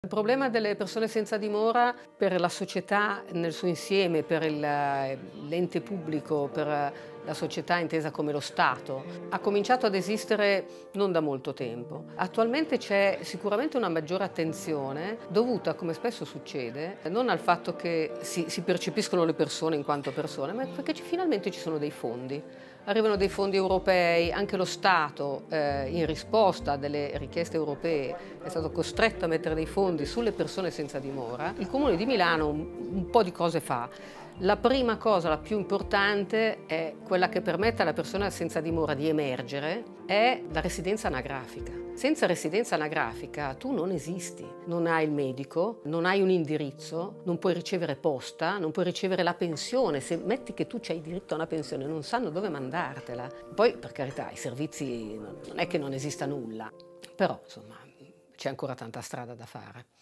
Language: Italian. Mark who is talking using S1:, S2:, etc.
S1: Il problema delle persone senza dimora per la società nel suo insieme, per l'ente pubblico, per la società intesa come lo Stato, ha cominciato ad esistere non da molto tempo. Attualmente c'è sicuramente una maggiore attenzione dovuta, come spesso succede, non al fatto che si percepiscono le persone in quanto persone, ma perché finalmente ci sono dei fondi. Arrivano dei fondi europei, anche lo Stato in risposta a delle richieste europee è stato costretto a mettere dei fondi sulle persone senza dimora. Il Comune di Milano un po' di cose fa. La prima cosa, la più importante, è quella che permette alla persona senza dimora di emergere, è la residenza anagrafica. Senza residenza anagrafica tu non esisti, non hai il medico, non hai un indirizzo, non puoi ricevere posta, non puoi ricevere la pensione. Se metti che tu c'hai diritto a una pensione, non sanno dove mandartela. Poi, per carità, i servizi non è che non esista nulla, però insomma c'è ancora tanta strada da fare.